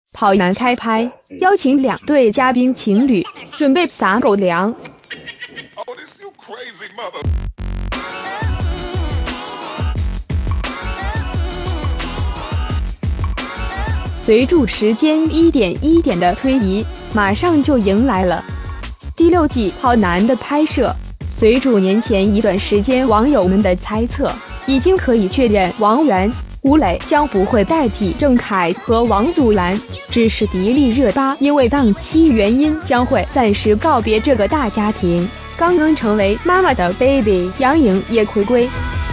跑男开拍，邀请2对嘉宾情侣，准备撒狗粮。随着时间一点一点的推移，马上就迎来了第6季跑男的拍摄。随着年前一段时间网友们的猜测，已经可以确认王源、吴磊将不会代替郑恺和王祖蓝，只是迪丽热巴因为档期原因将会暂时告别这个大家庭。刚刚成为妈妈的 baby 杨颖也回归。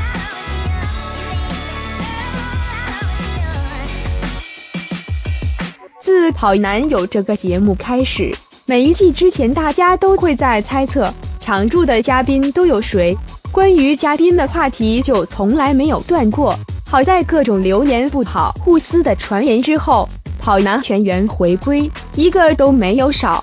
自跑男有这个节目开始，每一季之前大家都会在猜测常驻的嘉宾都有谁，关于嘉宾的话题就从来没有断过。好在各种流言不好互撕的传言之后，跑男全员回归，一个都没有少。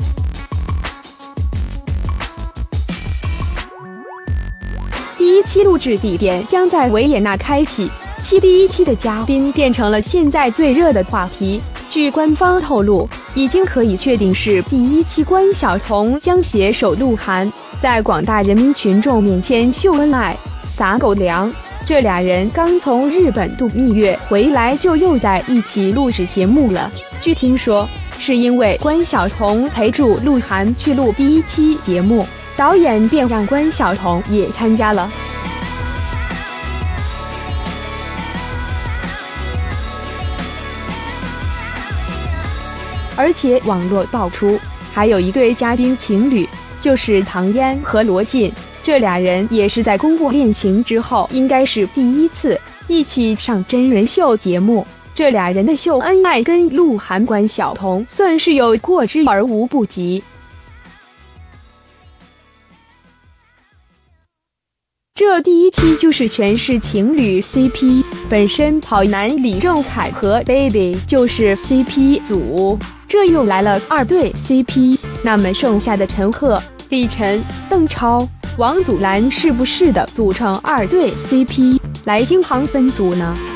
第1期录制地点将在维也纳开启，第1期的嘉宾变成了现在最热的话题。据官方透露，已经可以确定是第1期关晓彤将携手鹿晗，在广大人民群众面前秀恩爱、撒狗粮。这俩人刚从日本度蜜月回来，就又在一起录制节目了。据听说，是因为关晓彤陪住鹿晗去录第1期节目，导演便让关晓彤也参加了。而且网络爆出，还有一对嘉宾情侣，就是唐嫣和罗晋。这俩人也是在公布恋情之后，应该是第1次一起上真人秀节目。这俩人的秀恩爱跟鹿晗、关晓彤算是有过之而无不及。这第1期就是全是情侣 CP， 本身跑男李正恺和 baby 就是 CP 组，这又来了2对 CP， 那么剩下的陈赫、李晨、邓超、王祖蓝是不是的组成2对 CP 来京杭分组呢？